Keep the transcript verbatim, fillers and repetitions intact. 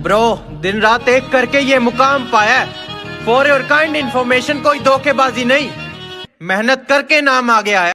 Bro, दिन रात एक करके ये मुकाम पाया है। फॉर योर काइंड इन्फॉर्मेशन, कोई धोखेबाजी नहीं, मेहनत करके नाम आ गया है।